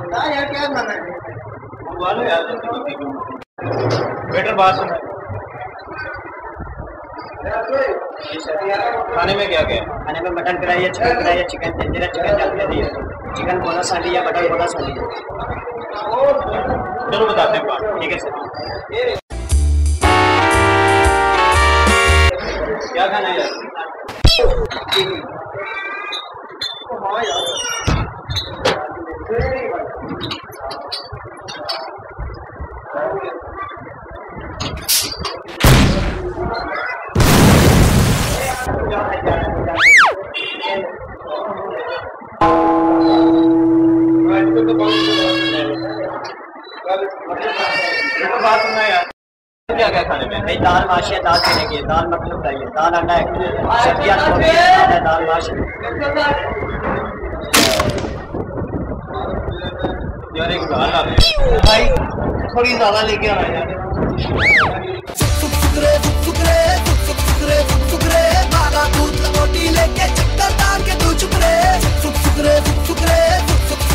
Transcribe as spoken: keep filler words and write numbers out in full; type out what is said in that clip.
बता यार क्या खाना है? वाले यार बेटर बात सुन। खाने में क्या क्या है? खाने में मटन कढ़ाई है, चिकन कढ़ाई है, चिकन तंदूरी, चिकन जलेबी है, चिकन बोनस वाली है, मटन बोनस वाली है। चलो बताते हैं बात। ठीक है सर। क्या खाना है यार? हाँ यार बात सुनना यार। क्या क्या खाने में? भाई दाल माश है, दाल चने की, दाल मखनी फ्राई है, दाल अंडा है, सब्जियां है, दाल माश है। यार एक दाल आ गई भाई थोड़ी ज्यादा लेके आना यार।